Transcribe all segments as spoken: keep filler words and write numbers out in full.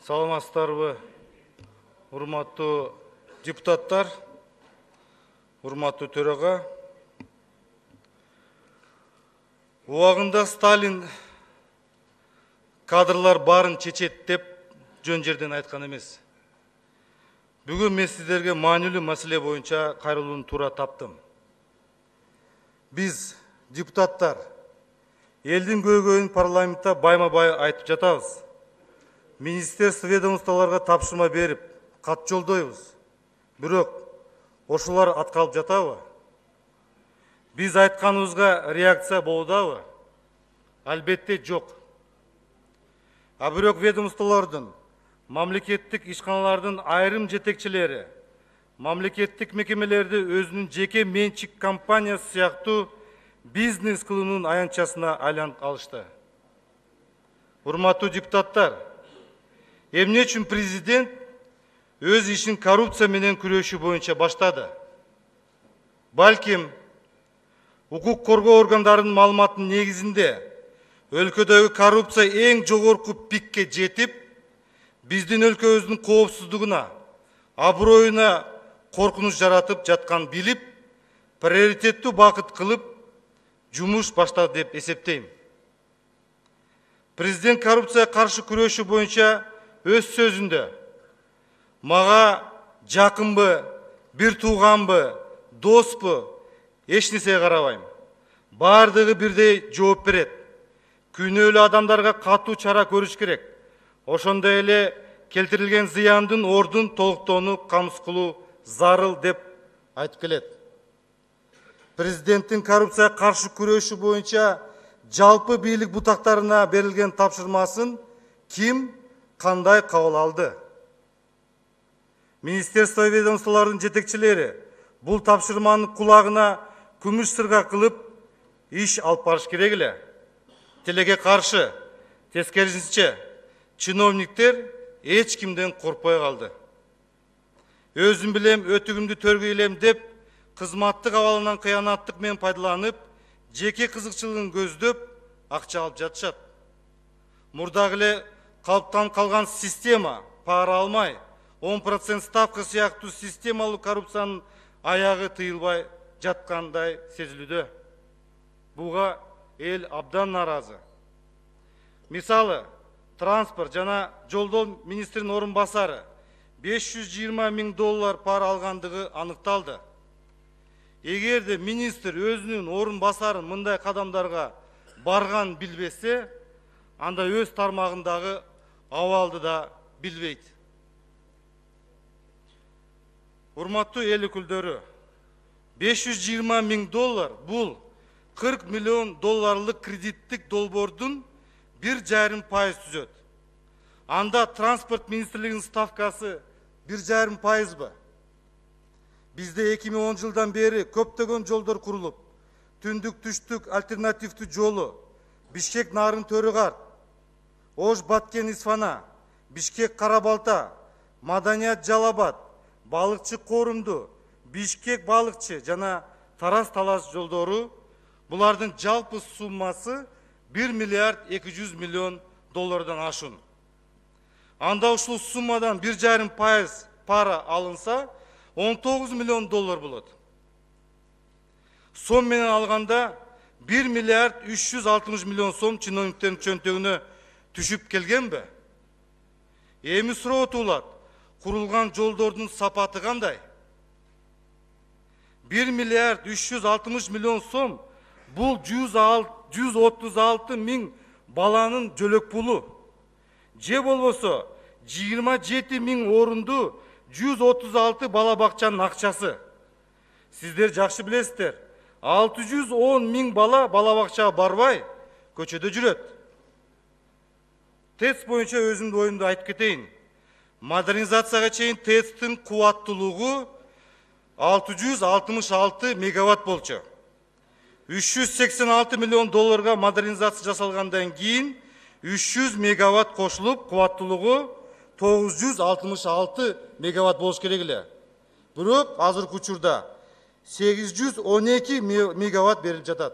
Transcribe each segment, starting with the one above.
Саламатсыздарбы, урматтуу депутаттар, урматтуу төрага. Убагында Сталин кадрлар барын чечет деп жөн жерден айткан эмес. Бүгүн мен сиздерге маанилүү маселе боюнча кайрылууну туура таптым. Биз, депутаттар, элдин көйгөйүн парламентте байма-бай айтып жатабыз. Министерство ведомстволорго тапшырма берип, кат жолдойбуз. Бирок ошолор аткарылып жатабы? Биз айтканыбызга реакция болудабы? Албетте жок. А бирок ведомстволордун, мамлекеттик ишканалардын айрым жетекчилери, мамлекеттик мекемелерди өзүнүн жеке менчик компаниясы сыяктуу бизнес кылуунун аянтчасына айланып алышты. Урматтуу депутаттар, эмне үчүн президент өз ишин коррупция менен күрөшүү боюнча баштады? Балким, укук коргоо органдарынын маалыматынын негизинде өлкөдөгү коррупция эң жогорку пикке жетип, биздин өлкөбүздүн коопсуздугуна, аброюна коркунуч жаратып жатканын билип, приоритеттүү багыт кылып, жумуш баштады деп эсептейм. Президент коррупцияга каршы күрөшүү боюнча өз сөзүндө мага жакынбы, бир тууганбы, доспу, эч нерсеге карабайм. Бардыгы бирдей жооп берет. Күнөөлүү адамдарга катуу чара көрүш керек. Ошондой эле келтирилген зыяндын ордун толуктоону камсыз кылуу зарыл деп айтып келет. Президенттин коррупцияга каршы күрөшүү боюнча жалпы бийлик бутактарына берилген тапшырмасын ким, кандай кабыл алды? Министерство ведомстволордун жетекчилери бул тапшырманы кулагына күмүш сырга кылып иш алып барыш керек эле. Тилекке каршы, тескерисинче, чиновниктер эч кимден коркпой калды. Өзүм билем, өтүгүмдү төргөйлөм деп, кызматтык абалынан кыянаттык менен пайдаланып, жеке кызыкчылыгын көздөп, акча алып жатышат. Мурдагы эле калыптан калган система пара алмай, он процент ставка сыяктуу системалуу коррупциянын аягы тыйылбай жаткандай сезилүүдө. Буга эл абдан нааразы. Мисалы, транспорт жана жолдоо министринин орун басары беш жүз жыйырма миң доллар пара алгандыгы аныкталды. Эгерде министр өзүнүн орун басарын мындай кадамдарга барган билбесе, анда өз тармагындагы абалды да билбейт. Урматтуу эл өкүлдөрү, беш жүз жыйырма миң доллар бул кырк миллион долларлык кредиттик долбоордун бир жарым пайыз түзөт. Анда транспорт министрлигинин ставкасы бир жарым пайызбы? Бизде эки миң он жылдан бери көптөгөн жолдор курулуп, түндүк түштүк альтернативдүү жолу, Бишкек Нарын Төрөгар, Ош Баткен Исфана, Бишкек Карабалта, Маданият Жалабад, Балыкчы Корумду, Бишкек Балыкчы жана Тарас Талас жолдору, булардын жалпы суммасы бир миллиард эки жүз миллион доллардан ашын. Анда ушул суммадан бир жарым пайыз пара алынса, он тогуз миллион доллар болот. Сом менен алганда бир миллиард үч жүз алтымыш миллион сом чиновниктердин чөнтөгүнө түшүп келгенби? Эми суроо туулат, курулган жолдордун сапаты кандай? бир миллиард үч жүз алтымыш миллион сом бул жүз отуз алты миң баланын жөлөк пулу. Же болбосо жыйырма жети миң орунду жүз отуз алты бала бакчанын акчасы. Сиздер жакшы билесиздер, алты жүз он миң бала бала бакчага барбай, көчөдө жүрөт. ТЭЦ боюнча өзүмдүн оюмду айтып кетейин. Модернизацияга чейин ТЭЦтин кубаттуулугу алты жүз алтымыш алты мегаватт болчу. үч жүз сексен алты миллион долларга модернизация жасалгандан кийин үч жүз мегаватт кошулуп, кубаттуулугу тогуз жүз алтымыш алты мегаватт болуш керек эле. Бирок азыркы учурда сегиз жүз он эки мегаватт берилип жатат.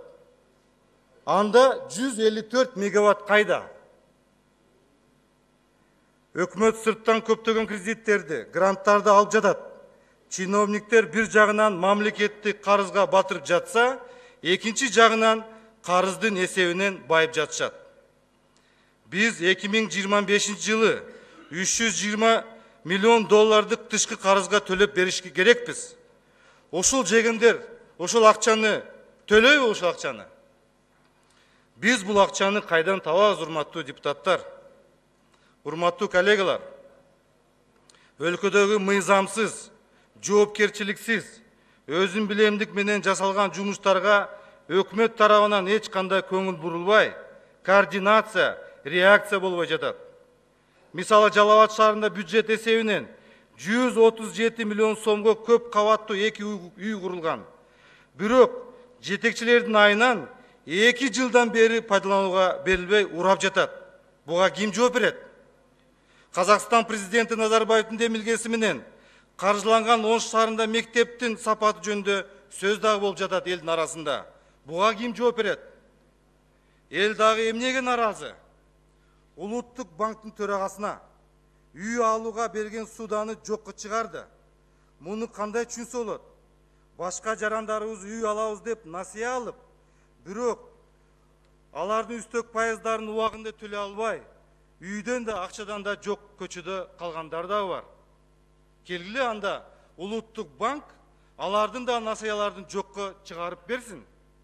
Анда жүз элүү төрт мегаватт кайда? Өкмөт сырттан көптөгөн кредиттерди, гранттарды алып жатат. Чиновниктер бир жагынан мамлекеттик карызга батырып жатса, экинчи жагынан карыздын эсебинен байып жатышат. Биз эки миң жыйырма бешинчи жылы үч жүз жыйырма миллион доллардык тышкы карызга төлөп беришке керекпиз. Ошол жегендер, ошол акчаны төлөйбү ошол акчаны? Биз бул акчаны кайдан табабыз, урматтуу депутаттар? Урматтуу коллегалар, өлкөдөгү мыйзамсыз, жоопкерчиликсиз, өзүн билемдик менен жасалган жумуштарга өкмөт тарабынан эч кандай көңүл бурулбай, координация, реакция болбой жатат. Мисалы, Жалал Абад шаарында бюджет эсебинен жүз отуз жети миллион сомго көп кабаттуу эки үй курулган. Бирок жетекчилердин айынан эки жылдан бери пайдаланууга берилбей урап жатат. Буга ким жооп берет? Казакстан президенти Назарбаевдин демилгеси менен каржыланган Ош шаарында мектептин сапаты жөнүндө сөз дагы болуп жатат элдин арасында. Буга ким жооп берет? Эл дагы эмнеге наразы? Улуттук банктын төрагасына үй алууга берген сууданы жокко чыгарды. Муну кандай түшүнсө болот? Башка жарандарыбыз үй алабыз деп насыя алып, бирок алардын үстөк пайыздарын убагында төлөй албай, үйдөн да акчадан да жок көчөдө калгандар да бар. Келгиле анда улуттук банк алардын да насыялардын жокко чыгарып берсин.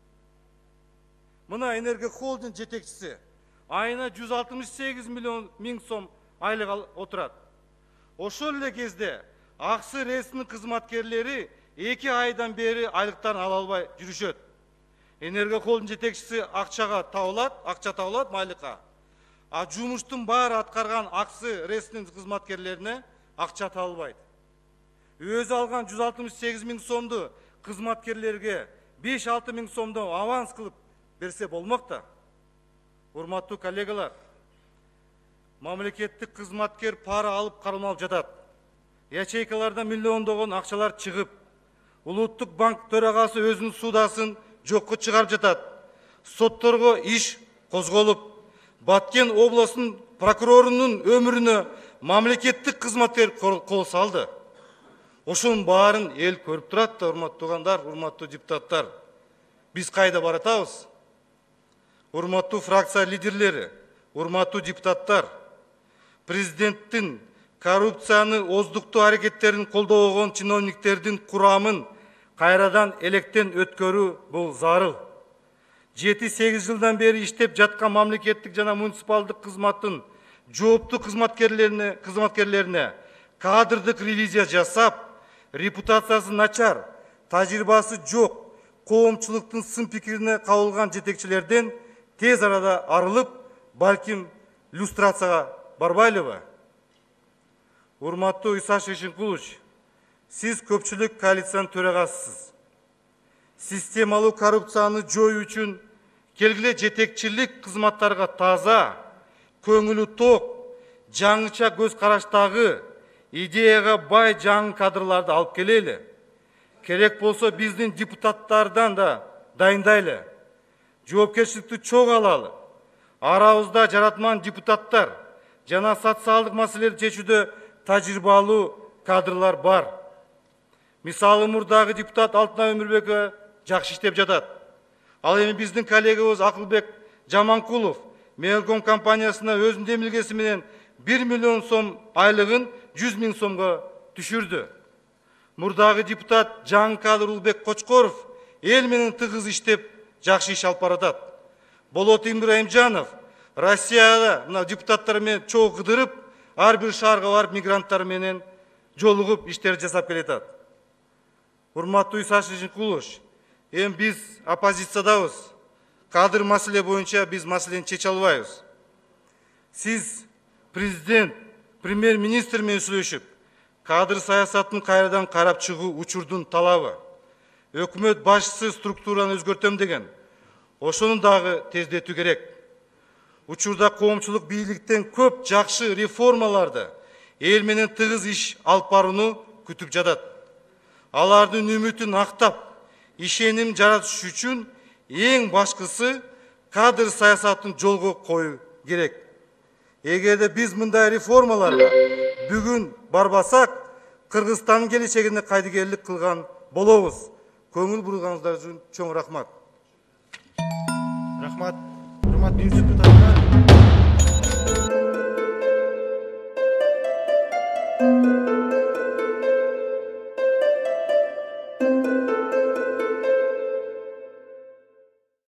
Мына Энергия холдинг жетекчиси айына жүз алтымыш сегиз миллион миң сом айлык отурат. Ошол эле кезде Аксы РЭСтин кызматкерлери эки айдан бери айлыктарын ала албай жүрүшөт. Энергия холдинг жетекчиси акчага табылат, акча табылат майлыкка. А жумуштун баары аткарган Аксы РЭСтин кызматкерлерине акча табылбайт. Өзү алган жүз алтымыш сегиз миң сомду кызматкерлерге беш алты миң сомдон аванс кылып берсе болмок да. Урматтуу коллегалар, мамлекеттик кызматкер пара алып кармалып жатат. Ячейкалардан миллиондогон акчалар чыгып, улуттук банк төрагасы өзүнүн суудасын жокко чыгарып жатат. Сотторго иш козголуп, Баткен областын прокурорунун өмүрүнө мамлекеттик кызматкер кол салды. Ошонун баарын эл көрүп турат да, урматтуугандар, урматтуу депутаттар. Биз кайда баратабыз? Урматтуу фракция лидерлери, урматтуу депутаттар, президенттин коррупцияны оздуктуу аракеттерин колдобогон чиновниктердин курамын кайрадан электен өткөрүү бул зарыл. жети сегиз жылдан бери иштеп жаткан мамлекеттик жана муниципалдык кызматтын жооптуу кызматкерлерине, кызматкерлерине кадрдык ревизия жасап, репутациясы начар, тажрыйбасы жок, коомчулуктун сын пикирине кабылган жетекчилерден тез арада арылып, балким люстрацияга барбайлыбы? Урматтуу Исаш Ишенкулович, сиз көпчүлүк коалициянын төрагасысыз. Системалуу коррупцияны жоюу үчүн келгиле жетекчилик кызматтарга таза, көңүлү ток, жаңыча көз караштагы, идеяга бай жаңы кадрларды алып келели. Керек болсо биздин депутаттардан да дайындайлы. Жоопкерчиликти чоң алалы. Арабызда жаратман депутаттар жана социалдык маселелерди чечүүдө тажрыйбалуу кадрлар бар. Мисалы, мурдагы депутат Алтынай Өмүрбекова жакшы иштеп жатат. Ал эми биздин коллегабыз Акылбек Жаманкулов Мелком компаниясына өзүнүн демилгеси менен бир миллион сом айлыгын жүз миң сомго түшүрдү. Мурдагы депутат жаңы кадр Улбек Кочкоров эл менен тыгыз иштеп жакшы иш алып баратат. Болот Ибраимжанов Россияда мына депутаттар менен чогуу кыдырып, ар бир шаарга барып мигранттар менен жолугуп иштер жасап келатат. Урматтуу Исаш Ишенкулович, эми биз оппозициядабыз. Кадр маселе боюнча биз маселени чече албайбыз. Сиз президент, премьер-министр менен сүйлөшүп, кадр саясатын кайрадан карап чыгуу учурдун талабы. Өкмөт башчысы структураны өзгөртөм деген. Ошону дагы тездетүү керек. Учурда коомчулук бийликтен көп жакшы реформаларды, эл менен тыгыз иш алып барууну күтүп жатат. Алардын үмүтүн актап, ишеним жаратыш үчүн эң башкысы кадр саясатын жолго коюу керек. Эгерде биз мындай реформаларга бүгүн барбасак, Кыргызстандын келечегине кайдыгерлик кылган болобуз. Көңүл бурганыңыздар үчүн чоң рахмат. Рахмат. Урматтуу депутаттар.